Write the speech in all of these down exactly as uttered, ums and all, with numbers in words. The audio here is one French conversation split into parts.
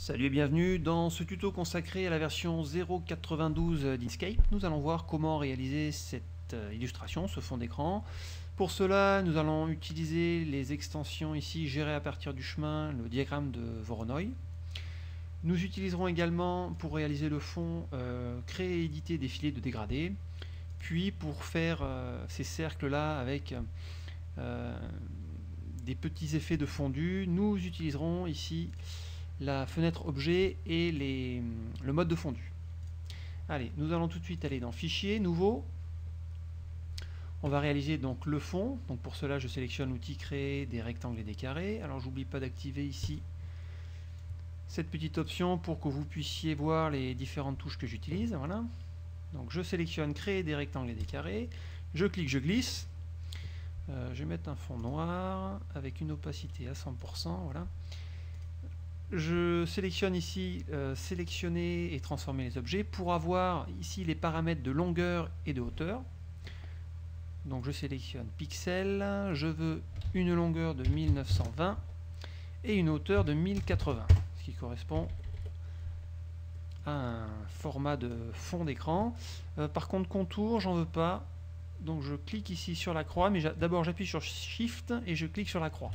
Salut et bienvenue dans ce tuto consacré à la version zéro point quatre-vingt-douze d'Inkscape. Nous allons voir comment réaliser cette illustration, ce fond d'écran. Pour cela, nous allons utiliser les extensions ici gérées à partir du chemin, le diagramme de Voronoi. Nous utiliserons également pour réaliser le fond, euh, créer et éditer des filets de dégradés. Puis pour faire euh, ces cercles-là avec euh, des petits effets de fondu, nous utiliserons ici la fenêtre objet et les, le mode de fondu. Allez, nous allons tout de suite aller dans Fichier, Nouveau. On va réaliser donc le fond. Donc pour cela, je sélectionne l'outil Créer des rectangles et des carrés. Alors j'oublie pas d'activer ici cette petite option pour que vous puissiez voir les différentes touches que j'utilise. Voilà. Donc je sélectionne Créer des rectangles et des carrés. Je clique, je glisse. Euh, je vais mettre un fond noir avec une opacité à cent pour cent. Voilà. Je sélectionne ici euh, sélectionner et transformer les objets pour avoir ici les paramètres de longueur et de hauteur. Donc je sélectionne pixels, je veux une longueur de mille neuf cent vingt et une hauteur de mille quatre-vingts, ce qui correspond à un format de fond d'écran. Euh, par contre contour, j'en veux pas, donc je clique ici sur la croix, mais d'abord j'appuie sur Shift et je clique sur la croix.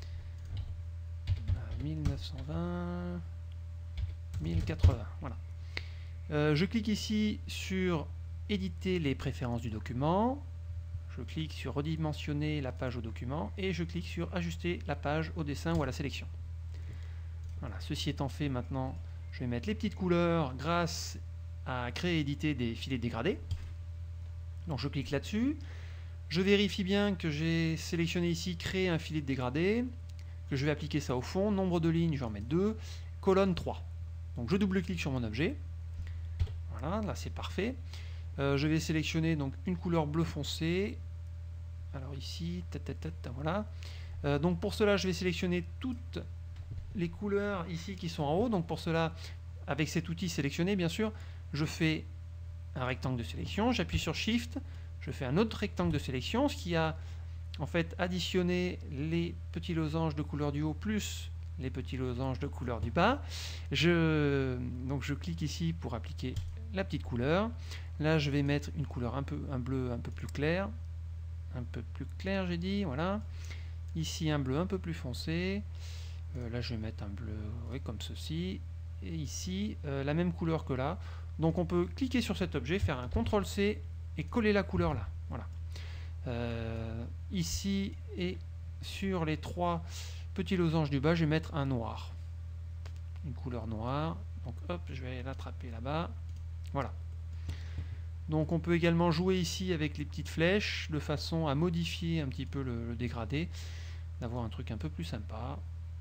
mille neuf cent vingt, mille quatre-vingts, voilà. Euh, je clique ici sur éditer les préférences du document, je clique sur redimensionner la page au document et je clique sur ajuster la page au dessin ou à la sélection. Voilà, ceci étant fait, maintenant je vais mettre les petites couleurs grâce à créer et éditer des filets dégradés. Donc je clique là-dessus, je vérifie bien que j'ai sélectionné ici créer un filet de dégradé, que je vais appliquer ça au fond, nombre de lignes, je vais en mettre deux, colonne trois. Donc je double-clique sur mon objet, voilà, là c'est parfait. Euh, je vais sélectionner donc une couleur bleu foncé, alors ici, ta, ta, ta, ta, voilà. Euh, donc pour cela, je vais sélectionner toutes les couleurs ici qui sont en haut, donc pour cela, avec cet outil sélectionné, bien sûr, je fais un rectangle de sélection, j'appuie sur Shift, je fais un autre rectangle de sélection, ce qui a en fait additionner les petits losanges de couleur du haut plus les petits losanges de couleur du bas. Je, donc je clique ici pour appliquer la petite couleur. Là je vais mettre une couleur un peu un bleu un peu plus clair, un peu plus clair j'ai dit, voilà. Ici un bleu un peu plus foncé. Euh, là je vais mettre un bleu oui, comme ceci. Et ici euh, la même couleur que là. Donc on peut cliquer sur cet objet, faire un contrôle C et coller la couleur là. Voilà. Euh, ici et sur les trois petits losanges du bas, je vais mettre un noir, une couleur noire. Donc hop, je vais l'attraper là-bas. Voilà. Donc on peut également jouer ici avec les petites flèches de façon à modifier un petit peu le, le dégradé, d'avoir un truc un peu plus sympa.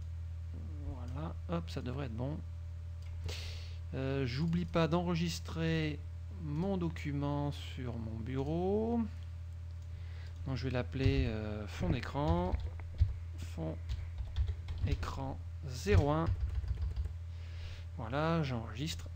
Voilà, hop, ça devrait être bon. Euh, J'oublie pas d'enregistrer mon document sur mon bureau. Donc je vais l'appeler euh, fond d'écran, fond écran zéro un. Voilà, j'enregistre.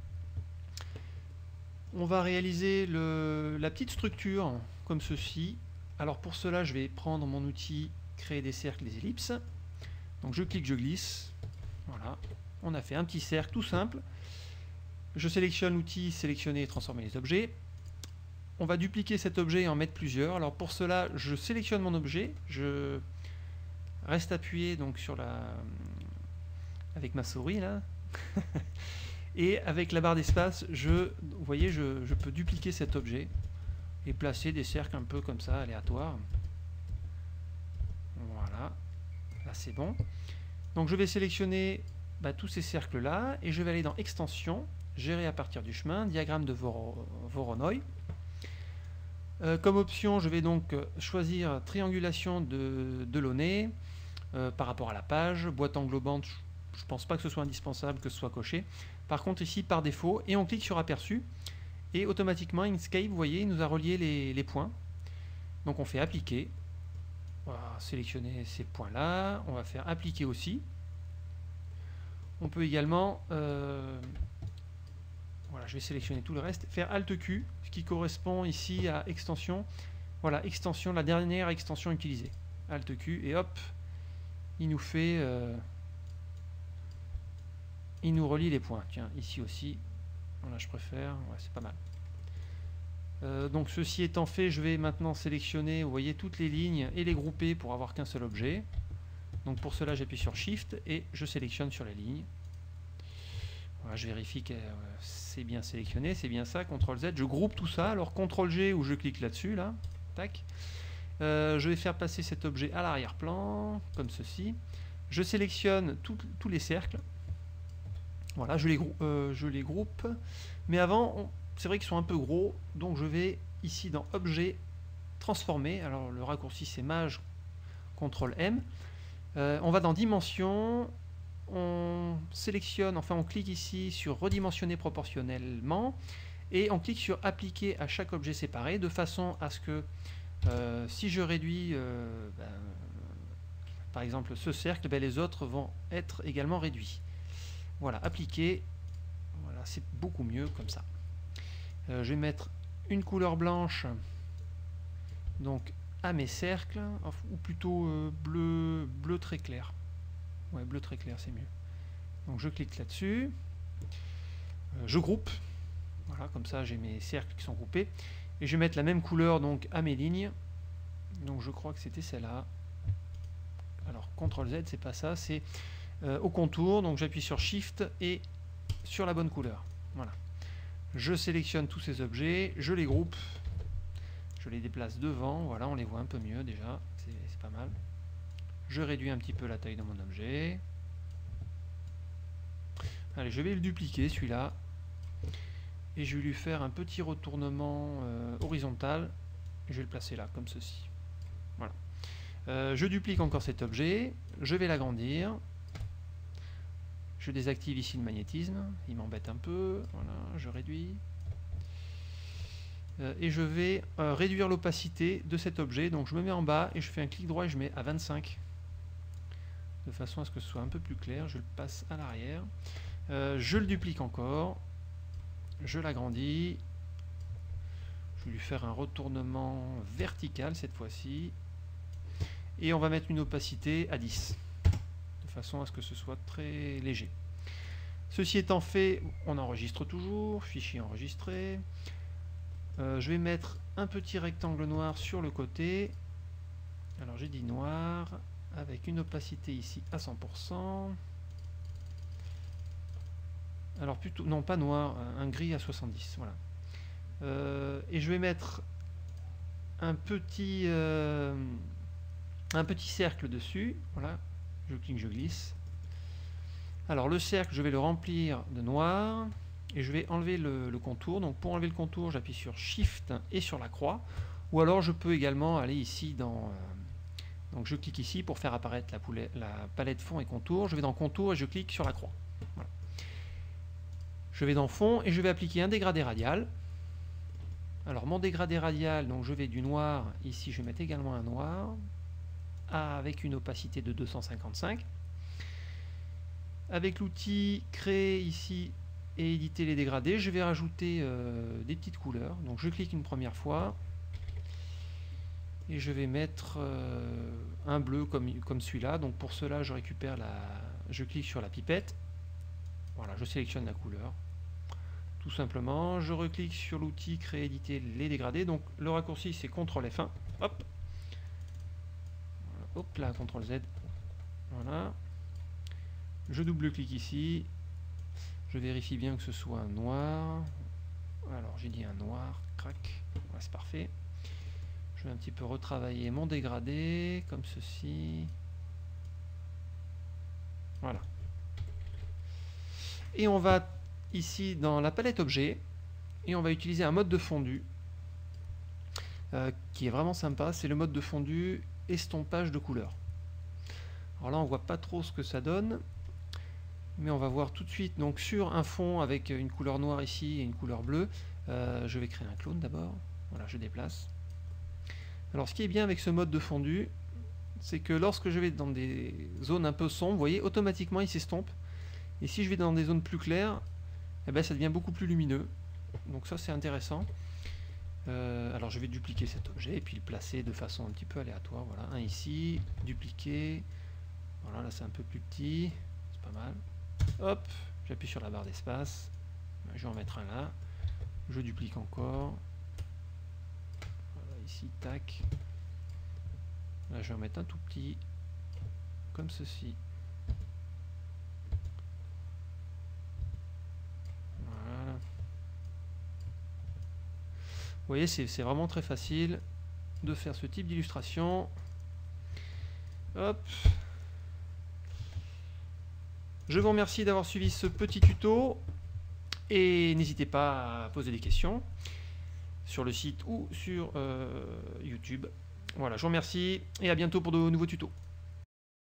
On va réaliser le, la petite structure comme ceci. Alors pour cela, je vais prendre mon outil créer des cercles, des ellipses. Donc je clique, je glisse. Voilà, on a fait un petit cercle tout simple. Je sélectionne l'outil sélectionner et transformer les objets. On va dupliquer cet objet et en mettre plusieurs. Alors pour cela, je sélectionne mon objet, je reste appuyé donc sur la avec ma souris là, et avec la barre d'espace, je, vous voyez, je, je peux dupliquer cet objet et placer des cercles un peu comme ça aléatoires. Voilà, là c'est bon. Donc je vais sélectionner bah, tous ces cercles là et je vais aller dans Extension, gérer à partir du chemin, diagramme de Voronoi. Euh, comme option, je vais donc choisir triangulation de, de Launay euh, par rapport à la page, boîte englobante, je ne pense pas que ce soit indispensable que ce soit coché. Par contre ici par défaut, et on clique sur aperçu, et automatiquement Inkscape, vous voyez, il nous a relié les, les points. Donc on fait appliquer, on va sélectionner ces points là, on va faire appliquer aussi. On peut également euh, voilà, je vais sélectionner tout le reste, faire Alt Q, ce qui correspond ici à extension. Voilà, extension, la dernière extension utilisée. Alt Q, et hop, il nous fait euh, il nous relie les points. Tiens, ici aussi, voilà, je préfère, ouais, c'est pas mal. Euh, donc ceci étant fait, je vais maintenant sélectionner, vous voyez, toutes les lignes et les grouper pour avoir qu'un seul objet. Donc pour cela, j'appuie sur Shift et je sélectionne sur les lignes. Voilà, je vérifie que euh, c'est bien sélectionné, c'est bien ça, contrôle Z. Je groupe tout ça, alors contrôle G où je clique là-dessus, là, tac. Euh, je vais faire passer cet objet à l'arrière-plan, comme ceci. Je sélectionne tout, tous les cercles. Voilà, je les, euh, je les groupe. Mais avant, c'est vrai qu'ils sont un peu gros, donc je vais ici dans Objet, Transformer. Alors le raccourci c'est Maj, contrôle M. Euh, on va dans Dimension, on sélectionne, enfin on clique ici sur Redimensionner proportionnellement, et on clique sur Appliquer à chaque objet séparé, de façon à ce que euh, si je réduis euh, ben, par exemple ce cercle, ben, les autres vont être également réduits. Voilà, appliquer, voilà, c'est beaucoup mieux comme ça. Euh, je vais mettre une couleur blanche donc à mes cercles, ou plutôt euh, bleu, bleu très clair. Ouais, bleu très clair, c'est mieux. Donc je clique là-dessus, euh, je groupe, voilà, comme ça j'ai mes cercles qui sont groupés, et je vais mettre la même couleur donc à mes lignes. Donc je crois que c'était celle-là. Alors contrôle Z, c'est pas ça, c'est euh, au contour, donc j'appuie sur Shift et sur la bonne couleur. Voilà. Je sélectionne tous ces objets, je les groupe, je les déplace devant, voilà, on les voit un peu mieux déjà, c'est pas mal. Je réduis un petit peu la taille de mon objet. Allez, je vais le dupliquer celui-là, et je vais lui faire un petit retournement euh, horizontal, je vais le placer là, comme ceci. Voilà. Euh, je duplique encore cet objet, je vais l'agrandir. Je désactive ici le magnétisme, il m'embête un peu, voilà, je réduis. Euh, et je vais euh, réduire l'opacité de cet objet, donc je me mets en bas et je fais un clic droit et je mets à vingt-cinq. De façon à ce que ce soit un peu plus clair, je le passe à l'arrière. Euh, je le duplique encore, je l'agrandis. Je vais lui faire un retournement vertical cette fois-ci. Et on va mettre une opacité à dix. De façon à ce que ce soit très léger. Ceci étant fait, on enregistre toujours, fichier enregistré. Euh, je vais mettre un petit rectangle noir sur le côté. Alors j'ai dit noir, avec une opacité ici à cent pour cent. Alors plutôt, non pas noir, un gris à soixante-dix, voilà. Euh, et je vais mettre un petit, euh, un petit cercle dessus, voilà. Je clique, je glisse. Alors le cercle, je vais le remplir de noir et je vais enlever le, le contour. Donc pour enlever le contour, j'appuie sur Shift et sur la croix. Ou alors je peux également aller ici dans... Euh, donc je clique ici pour faire apparaître la, poulet, la palette fond et contour. Je vais dans contour et je clique sur la croix. Voilà. Je vais dans fond et je vais appliquer un dégradé radial. Alors mon dégradé radial, donc je vais du noir, ici je vais mettre également un noir, avec une opacité de deux cent cinquante-cinq. Avec l'outil créer ici et éditer les dégradés, je vais rajouter euh, des petites couleurs. Donc je clique une première fois et je vais mettre euh, un bleu comme, comme celui-là. Donc pour cela, je récupère la, je clique sur la pipette. Voilà, je sélectionne la couleur. Tout simplement, je reclique sur l'outil créer, éditer les dégradés. Donc le raccourci c'est contrôle F un. Hop. Hop là, contrôle Z. Voilà. Je double-clique ici. Je vérifie bien que ce soit un noir. Alors j'ai dit un noir. Crac. Voilà, c'est parfait. Je vais un petit peu retravailler mon dégradé comme ceci. Voilà. Et on va ici dans la palette objet et on va utiliser un mode de fondu euh, qui est vraiment sympa. C'est le mode de fondu estompage de couleurs. Alors là on voit pas trop ce que ça donne, mais on va voir tout de suite. Donc sur un fond avec une couleur noire ici et une couleur bleue, euh, je vais créer un clone d'abord. Voilà, je déplace. Alors ce qui est bien avec ce mode de fondu, c'est que lorsque je vais dans des zones un peu sombres, vous voyez, automatiquement il s'estompe. Et si je vais dans des zones plus claires, eh ben, ça devient beaucoup plus lumineux. Donc ça c'est intéressant. Euh, alors je vais dupliquer cet objet et puis le placer de façon un petit peu aléatoire. Voilà, un ici, dupliquer. Voilà, là c'est un peu plus petit, c'est pas mal. Hop, J'appuie sur la barre d'espace. Je vais en mettre un là. Je duplique encore. Voilà, ici, tac. Là, je vais en mettre un tout petit, comme ceci. Voilà. Vous voyez, c'est vraiment très facile de faire ce type d'illustration. Hop. Je vous remercie d'avoir suivi ce petit tuto et n'hésitez pas à poser des questions sur le site ou sur euh, YouTube. Voilà, je vous remercie et à bientôt pour de nouveaux tutos.